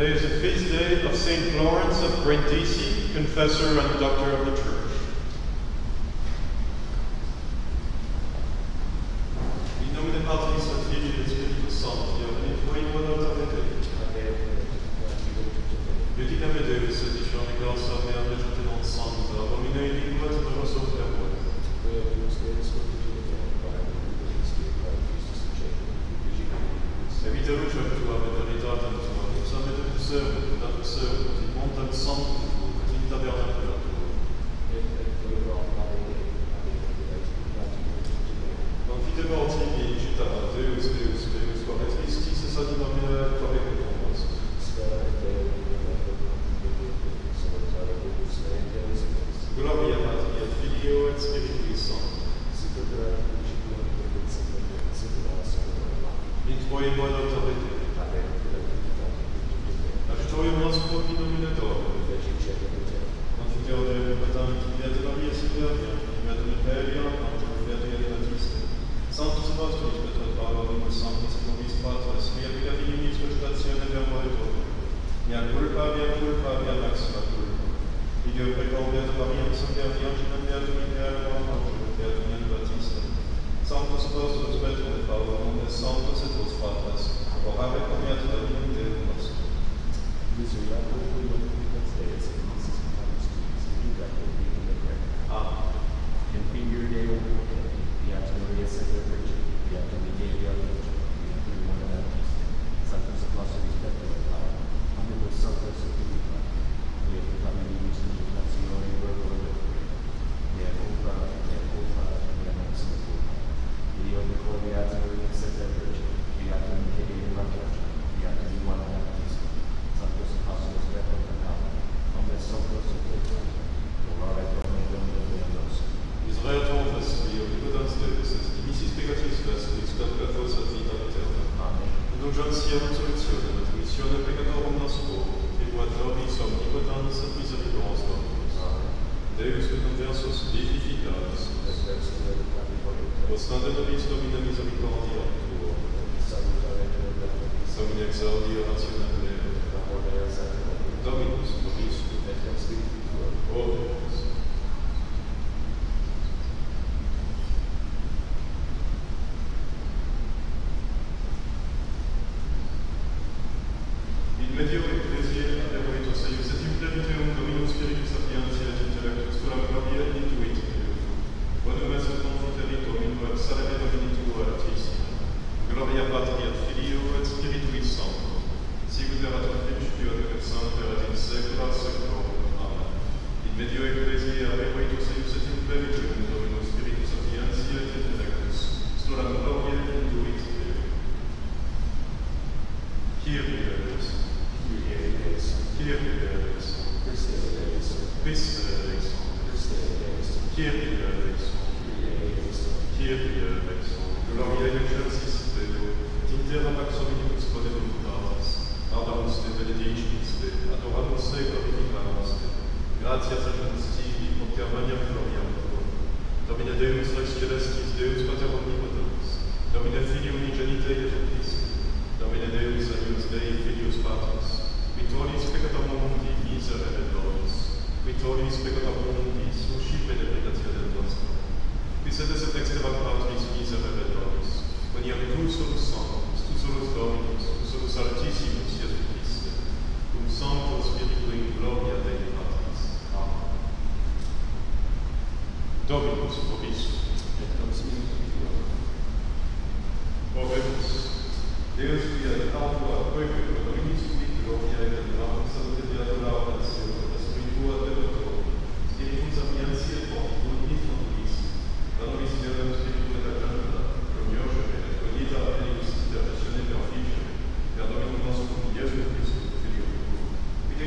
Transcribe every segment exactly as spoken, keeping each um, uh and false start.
Today is the feast day of Saint Laurence of Brindisi, Confessor and Doctor of the Church. In nomine Patris et Filii et Spiritus Sancti, Amen. Tvoim autorite. Iudicame Deus et dicione glossa mea legate non santa, Domine lingua et nos operabuit. Evite lucem tua et veritatem tua, nos amet servum, et adverservum, et montem sanctum tuum, et in tabernacula tuum. Confite mortimi incita Deus, Deus, Deus, quam et Christis es ad nomine provecumus. Gloria Patri et Filio et Spiritui Sancti. In Tvoim autorite. Agitorium nostrum in nomine Domini. Confiteor Deum patanti et gloria Signorium, in metum imperia, antum veria donatiste. Sanctus Vostris Petro Paulorum Sanctus Nobis Patres, mea peccavinis vegetazione per moretorum. Mea culpa, mea culpa, mea maxima culpa. Ideo peccaum beatum Mariam Sanctiam Virginem beatum Imperium Angelum beatum Jan Baptista. Sanctus Apostolus Petro et Paulorum et Sanctus et vos Patres, orare comiat Dominum Deum nostrum. Amen. Configure Deum, Beata Maria Sancta Virgin, Beata Dei Virgin, Beata Juana Baptista, Sanctus Apostolus Petro et Paulo, Omnibus Sanctus et Filippa, Beata Familius Indignazione Virgo et Mea culpa, mea culpa, mea maxima culpa. Dio decor Beata Maria Sancta Virgin, Beata Dei Virgin, Beata Juana Baptista, Sanctus Apostolus Petro et Paulo, Omnibus Sanctus et Filippa, orare Domini Domini Deum nostrum. Israel Confessor, Dio, Omnipotens Deus, et dimissis peccatis vestris, peccatus et vita aeterna. Amen. Indulgentiam solutionem et missione peccatorum nostrum, tribuat nobis omnipotens et misericordias Dominus. Amen. Deus et conversus vivificatus. Ostende nobis Domine misericordia tuo. Domine exaudi orationem Deo. Dominus vobiscum et in spiritu tuo. Oremus. In medio ecclesiae adequatus eius et impleviteum Dominum Spiritus sapientiae et intellectus cura gloria intuit Deum. Bonum est confiterito in quod salve Domini tuo altissimo. Gloria Patri et Filio et Spiritui Sancto. Sicut erat in principio et nunc et semper et in saecula saeculorum. Amen. In medio ecclesiae adequatus eius et impleviteum Dominum Spiritus sapientiae et intellectus cura gloria intuit Deum. Kyrie eleison. Kyrie eleison. Kyrie eleison. Christe eleison. Christe eleison. Christe eleison. Kyrie eleison. Kyrie eleison. Kyrie eleison. Gloria in excelsis Deo, et in terra pax omnibus voluntatis. Laudamus Te benedicimus Te, adoramus Te, glorificamus Te. Gratias agens Tibi, per maniam gloriam Tuum. Domine Deus Rex Celestis, Deus Pater Omnipotens, Domine Filii Unigenite et Christi, Domine Deus Agnus Dei Filius Patris, qui tollis peccatum mundi miserere nobis, qui tollis peccatum mundi suscipe deprecationem nostrum, qui sedes et exterat Patris miserere nobis, quoniam tu solus sanctus, tu solus Dominus, tu solus Altissimus Iesu Christe, cum Sancto Spiritui gloria Dei Patris. Amen. Dominus vobiscum. Et cum spiritu tuo. Oremus. Deus qui ad aqua perfecto Dominis cui gloria et adorabam salute beatura oratio et spiritua devoto spiritum sapientiae fortitudo in fontis da nobis deum spiritu et agenda conioce et cognita eius intercessione per officio per Dominum nostrum Iesu Christum Filio tuo qui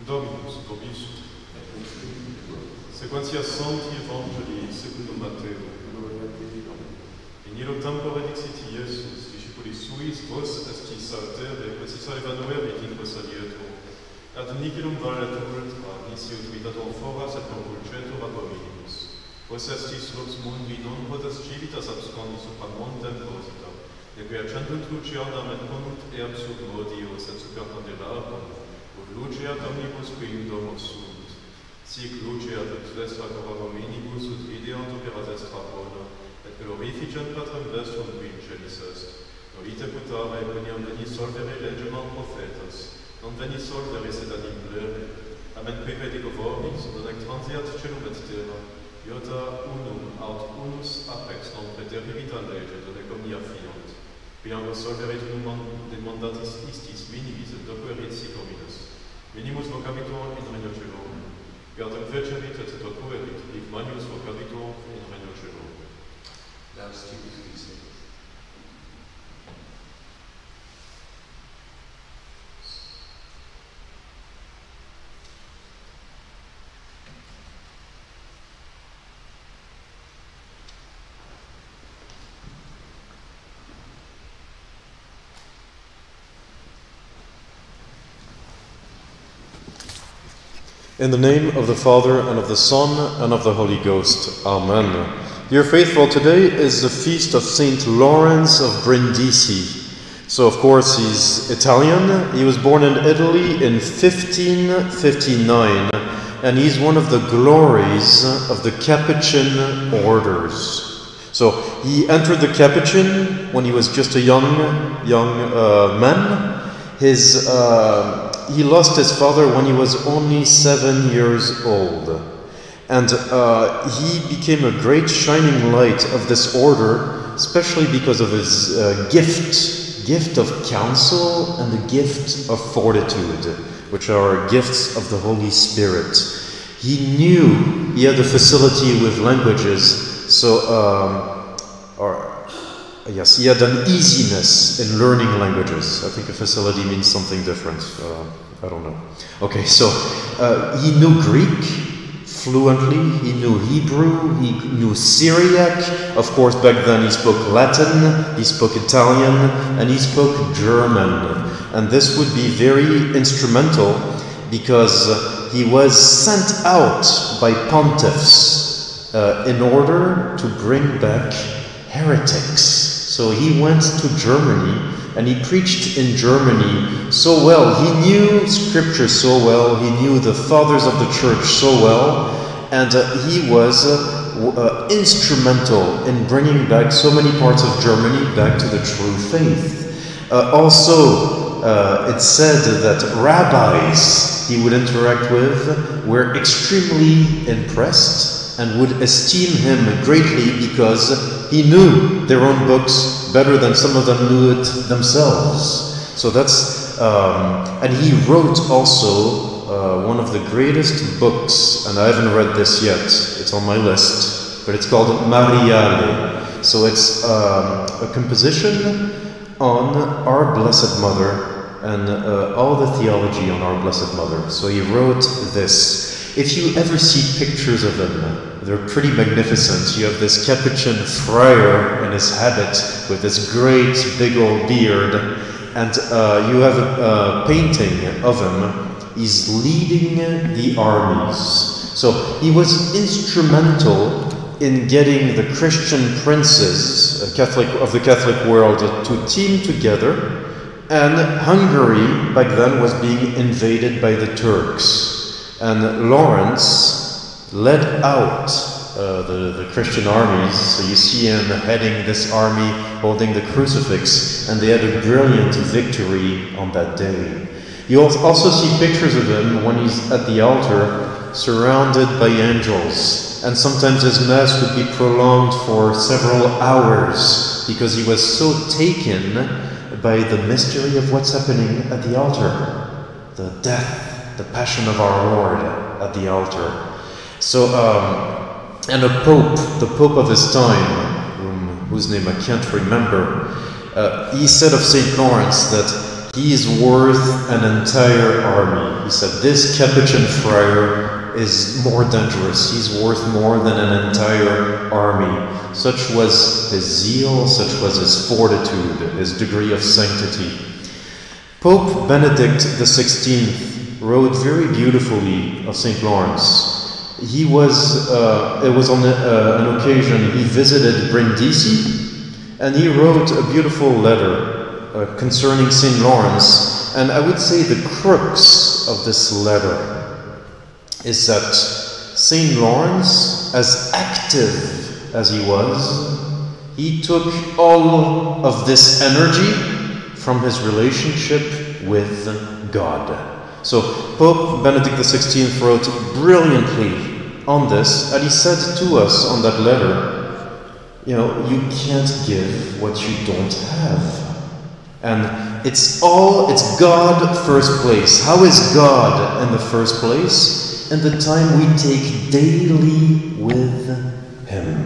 Dominus vobiscum. Sequentia Sancti Evangelii secundum Matteo. In illo tempore dixit Iesus, discipulis suis, vos estis saltere, quae si salva noverit in vos alietum. Ad nihilum valet ultra, nisi utilitator foras et compulcetur ad hominimus. Vos estis lux mundi, non potes civitas abscondi supra montem posita, neque accentunt lucianam et ponunt eam sub modius et super candelarum, ut luceat omnibus qui in domo sunt. Sic luceat et vestra cora hominibus, ut videant operas extra bona, et glorificant Patrem vestrum qui in celis est. Nolite putare, queniam venis solvere legem al prophetas, non venis solvere sed ad implere. Amen qui predico vobis, non ec transiat celum et terra, iota unum aut unus apex non preterivita lege, donec omnia fiant. Quiam vos solverit unum demandatis istis minimis et docuerit sic hominis. Minimus vocabitur in regno celum. Gardem fecerit et docuerit, hic manius vocabitur in regno celum. Laus Tibus Christi. In the name of the Father, and of the Son, and of the Holy Ghost. Amen. Dear faithful, today is the feast of Saint Laurence of Brindisi. So, of course, he's Italian. He was born in Italy in fifteen fifty-nine, and he's one of the glories of the Capuchin orders. So, he entered the Capuchin when he was just a young, young uh, man. His... Uh, He lost his father when he was only seven years old, and uh, he became a great shining light of this order, especially because of his uh, gift, gift of counsel and the gift of fortitude, which are gifts of the Holy Spirit. He knew he had the facility with languages, so um, or, yes, he had an easiness in learning languages. I think a facility means something different. Uh, I don't know. Okay, so uh, he knew Greek fluently, he knew Hebrew, he knew Syriac. Of course, back then he spoke Latin, he spoke Italian, and he spoke German. And this would be very instrumental because he was sent out by pontiffs uh, in order to bring back heretics. So he went to Germany and he preached in Germany so well. He knew scripture so well, he knew the fathers of the church so well, and uh, he was uh, uh, instrumental in bringing back so many parts of Germany back to the true faith. Uh, also, uh, it's said that rabbis he would interact with were extremely impressed and would esteem him greatly because he knew their own books better than some of them knew it themselves. So that's, um, and he wrote also uh, one of the greatest books, and I haven't read this yet, it's on my list, but it's called Mariale. So it's um, a composition on our Blessed Mother and uh, all the theology on our Blessed Mother. So he wrote this. If you ever see pictures of him, they're pretty magnificent. You have this Capuchin friar in his habit with this great big old beard, and uh, you have a, a painting of him. He's leading the armies. So he was instrumental in getting the Christian princes uh, Catholic, of the Catholic world to team together, and Hungary back then was being invaded by the Turks. And Laurence led out uh, the, the Christian armies. So you see him heading this army, holding the crucifix, and they had a brilliant victory on that day. You also see pictures of him when he's at the altar, surrounded by angels. And sometimes his mass would be prolonged for several hours, because he was so taken by the mystery of what's happening at the altar. The death, the passion of our Lord at the altar. So, um, and a pope, the pope of his time, whom, whose name I can't remember, uh, he said of Saint Laurence that he is worth an entire army. He said, this Capuchin friar is more dangerous. He's worth more than an entire army. Such was his zeal, such was his fortitude, his degree of sanctity. Pope Benedict the sixteenth wrote very beautifully of Saint Laurence. He was, uh, it was on a, uh, an occasion he visited Brindisi, and he wrote a beautiful letter uh, concerning Saint Laurence. And I would say the crux of this letter is that Saint Laurence, as active as he was, he took all of this energy from his relationship with God. So Pope Benedict the sixteenth wrote brilliantly on this, and he said to us on that letter, you know, you can't give what you don't have. And it's all, it's God first place. How is God in the first place? In the time we take daily with Him.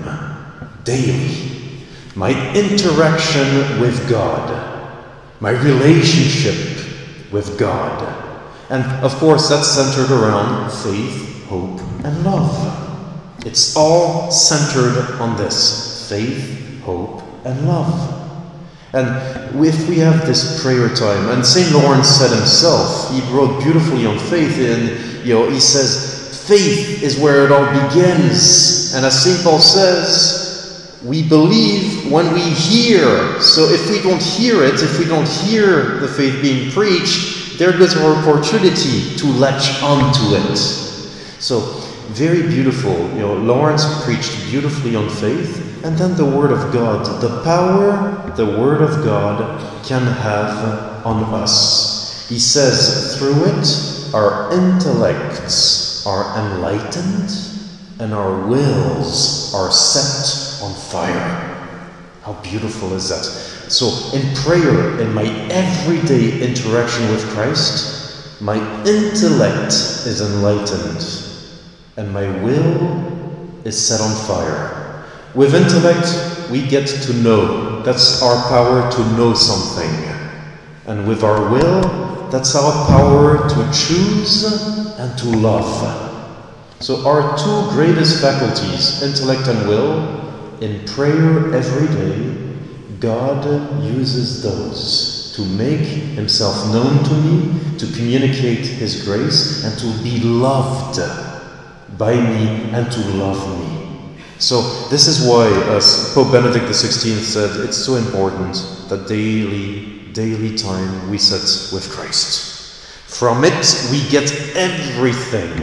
Daily. My interaction with God. My relationship with God. And of course that's centered around faith, hope, and love. It's all centered on this. Faith, hope, and love. And if we have this prayer time, and Saint Laurence said himself, he wrote beautifully on faith, and you know, he says, faith is where it all begins. And as Saint Paul says, we believe when we hear. So if we don't hear it, if we don't hear the faith being preached, there goes our opportunity to latch onto it. So very beautiful. You know, Laurence preached beautifully on faith. And then the Word of God, the power the Word of God can have on us. He says, through it, our intellects are enlightened and our wills are set on fire. How beautiful is that? So in prayer, in my everyday interaction with Christ, my intellect is enlightened and my will is set on fire. With intellect, we get to know. That's our power to know something. And with our will, that's our power to choose and to love. So our two greatest faculties, intellect and will, in prayer every day, God uses those to make Himself known to me, to communicate His grace, and to be loved by me and to love me. So this is why, as Pope Benedict the sixteenth said, it's so important that daily, daily time we set with Christ. From it we get everything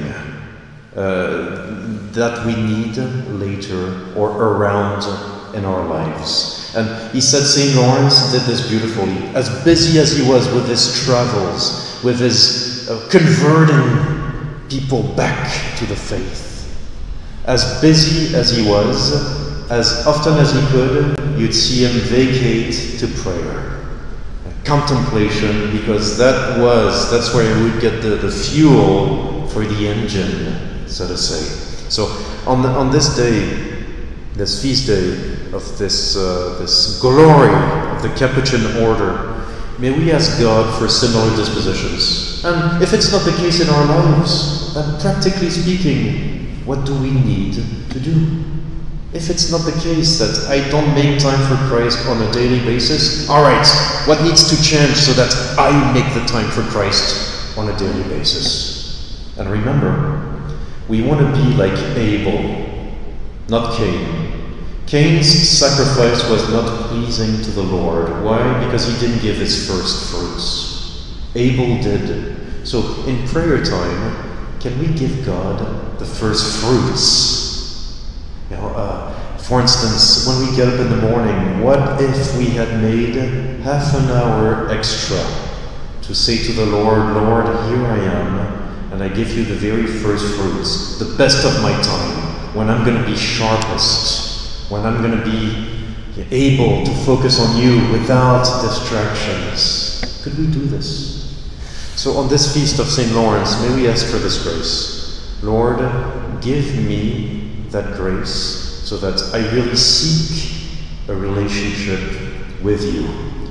uh, that we need later or around in our lives. And he said Saint Laurence did this beautifully. As busy as he was with his travels, with his uh, converting people back to the faith, as busy as he was, as often as he could, you'd see him vacate to prayer, contemplation, because that was, that's where he would get the, the fuel for the engine, so to say. So on, the, on this day, this feast day of this, uh, this glory of the Capuchin order, may we ask God for similar dispositions. And if it's not the case in our lives, then practically speaking, what do we need to do? If it's not the case that I don't make time for Christ on a daily basis, all right, what needs to change so that I make the time for Christ on a daily basis? And remember, we want to be like Abel, not Cain. Cain's sacrifice was not pleasing to the Lord. Why? Because he didn't give his first fruits. Abel did. So in prayer time, can we give God the first fruits? You know, uh, for instance, when we get up in the morning, what if we had made half an hour extra to say to the Lord, Lord, here I am, and I give you the very first fruits, the best of my time, when I'm going to be sharpest, when I'm going to be able to focus on you without distractions. Could we do this? So on this feast of Saint Laurence, may we ask for this grace. Lord, give me that grace so that I really seek a relationship with you.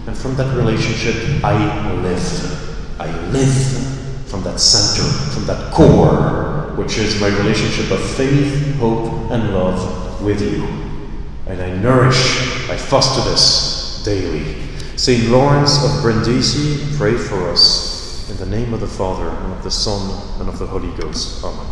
And from that relationship, I live. I live from that center, from that core, which is my relationship of faith, hope, and love with you. And I nourish, I foster this daily. Saint Laurence of Brindisi, pray for us. In the name of the Father, and of the Son, and of the Holy Ghost. Amen.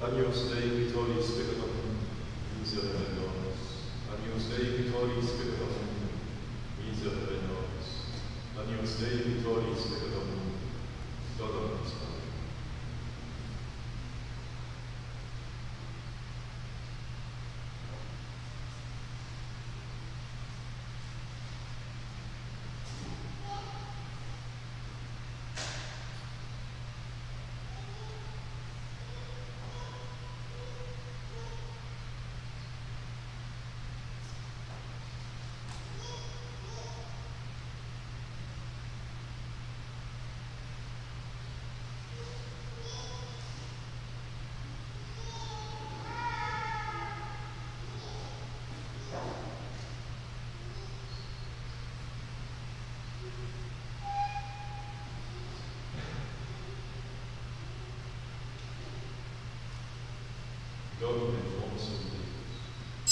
Agnus Dei Victoris peccator mundi, miserere nobis. Agnus Dei Victoris peccator mundi, miserere nobis. Agnus Dei Victoris peccator mundi, dona nobis Patre. Domine non sum Deus.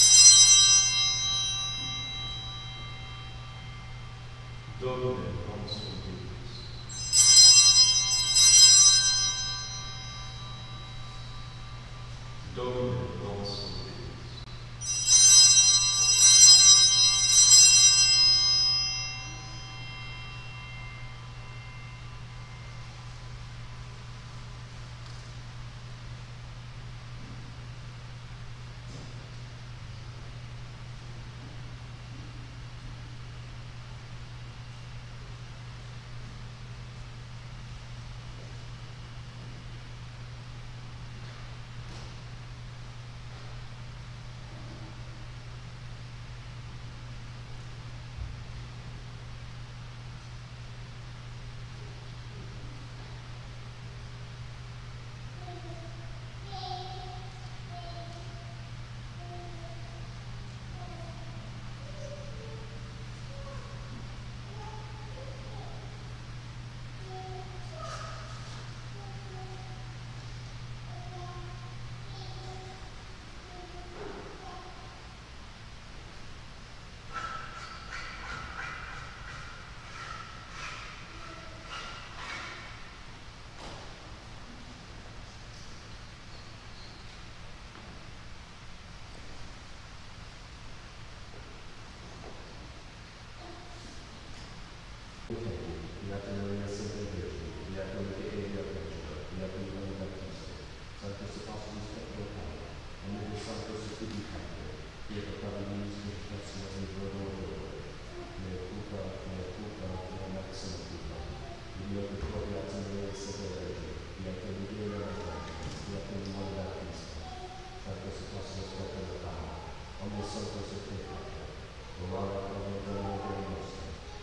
Domine non sum Deus. Domine non sum Deus. Beata Maria Sempre Vergine, Beata Maria Elia Pecora, Beata Giovanni Battista, Sanctus Apostolus Petro Paolo, Omnibus Sanctus Judicator, Pietro Cavalinis Meditationes in Gloria Dei, Mea culpa, mea culpa, mea maxima culpa, Dio che fuori Beata Maria Sempre Vergine, Beata Maria Pecora, Beata Giovanni Battista, Sanctus Apostolus Petro Paolo, Omnibus Sanctus Judicator, Gloria Dei nostri.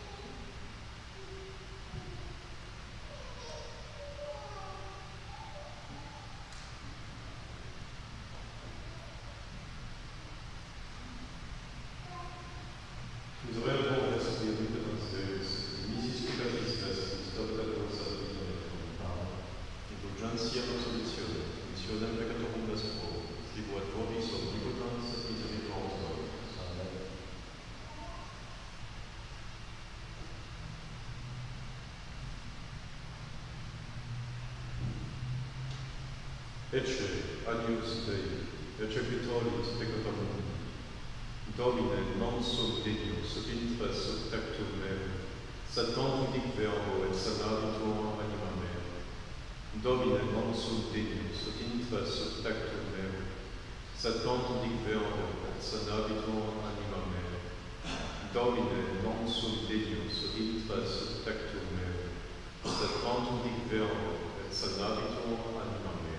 Ecce, Agnus Dei, ecce Victoris peccator mundi, Domine non sum Deus, intra sub tectum meum, sed confidic verbo et sanabitur anima mea. Domine non sum Deus, intra sub tectum meum, sed confidic verbo et sanabitur anima mea. Domine non sum Deus, intra sub tectum meum, sed confidic verbo et sanabitur anima mea.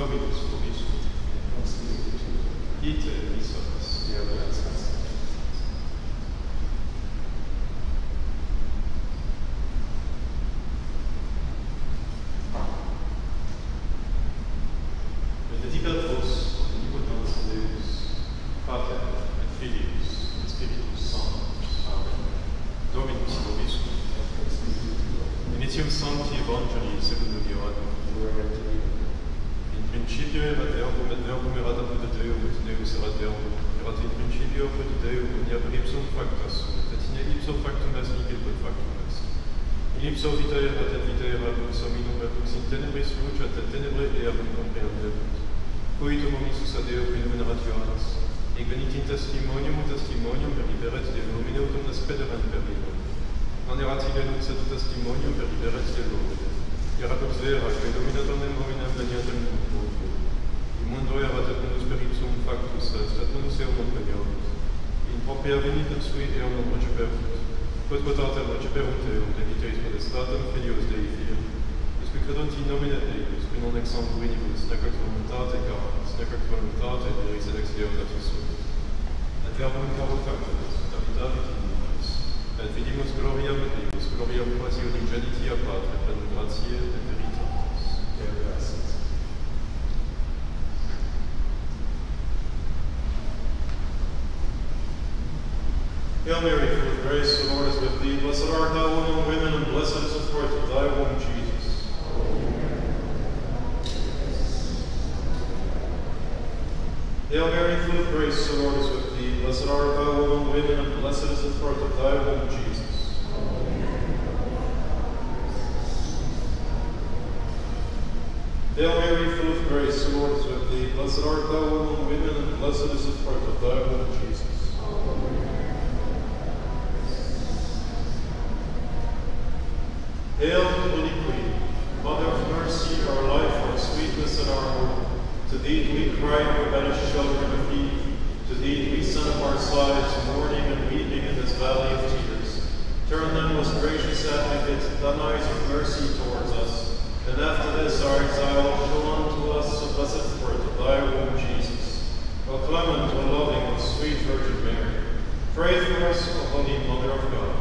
Dominus vobiscum. Ite misas. Benedicat vos, omnipotens Deus, Pater et Filius et Spiritus Sanctus. Amen. Dominus vobiscum. Initium Sancti Evangelii secundum Ioannem. In principio erat Verbum, et Verbum erat apud Deum, et Deus erat Verbum. Erat in principio apud Deum, omnia per ipsum facta sunt, et in ipso factum est nihil quod factum est. In ipso vita erat, et vita erat lux hominum, et lux in tenebris luceat, et tenebre eam comprehendebunt. Coitum omnissus ad Deo qui numerat Ioannes, et venit in testimonium, ut testimonium periberet de lumine, ut omnes pederent per libro. Non erat ille lux et testimonium periberet de lumine. Erat lux vera, que dominatorem hominem veniatem mundo. In mundo erat et munus per ipsum factus est, et munus eum non veniamus. In propria venitem sui eum non receperunt. Quod potatem receperunt eum, dediteis podestatem filios Dei fiat. Et qui credunt in nomine Deus, qui non ex sanguinibus, nec ac voluntate caris, nec ac voluntate diris ex Deo natus sunt. Et verbum caro factum est, habitavit in nobis. Et vidimus gloriam Deus, gloriam quasi unigenitia Patre, plenum gratiae et veritatis. Deo gratias. Hail Mary, full of grace, the Lord is with thee. Blessed art thou among women, and blessed is the fruit of thy womb, Jesus. Hail Mary, full of grace, the Lord is with thee. Blessed art thou among women, and blessed is the fruit of thy womb, Jesus. Hail Mary, full of grace, the Lord is with thee. Blessed art thou among women, and blessed is the fruit of thy womb, Jesus. Hail, Holy Queen, Mother of mercy, our life, our sweetness, and our hope. To thee do we cry, rebellious children of Eve. To thee do we send up our sighs, mourning and weeping in this valley of tears. Turn then, most gracious Advocate, thine eyes of mercy towards us, and after this our exile, show unto us the blessed fruit of thy womb, Jesus. O clement, O loving, O sweet Virgin Mary, pray for us, O Holy Mother of God.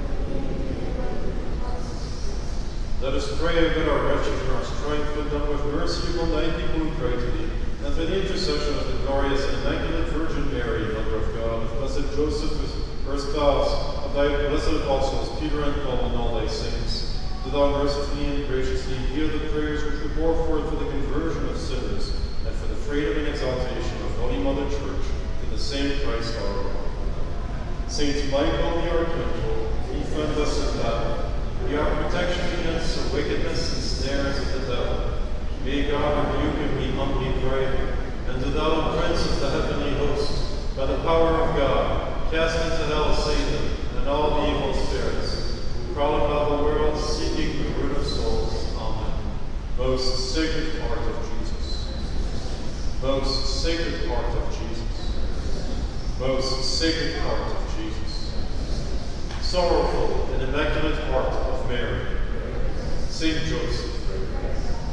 Let us pray, O God, our refuge and our strength, but then with mercy upon thy people who pray to thee, and for the intercession of the glorious and immaculate Virgin Mary, Mother of God, of blessed Joseph, her spouse, of thy blessed apostles, Peter and Paul, and all thy saints. Do thou mercifully and graciously hear the prayers which we pour forth for the conversion of sinners, and for the freedom and exaltation of Holy Mother Church, through the same Christ our Lord. Saint Michael the Archangel, defend us in battle. Be our protection against the wickedness and snares of the devil. May God rebuke him, we humbly pray. And do thou, Prince of the heavenly host, by the power of God, cast into hell Satan and all the evil spirits who prowl about the world seeking the root of souls. Amen. Most sacred heart of Jesus. Most sacred heart of Jesus. Most sacred heart of Jesus. Sorrowful and immaculate heart of Mary, Saint Joseph,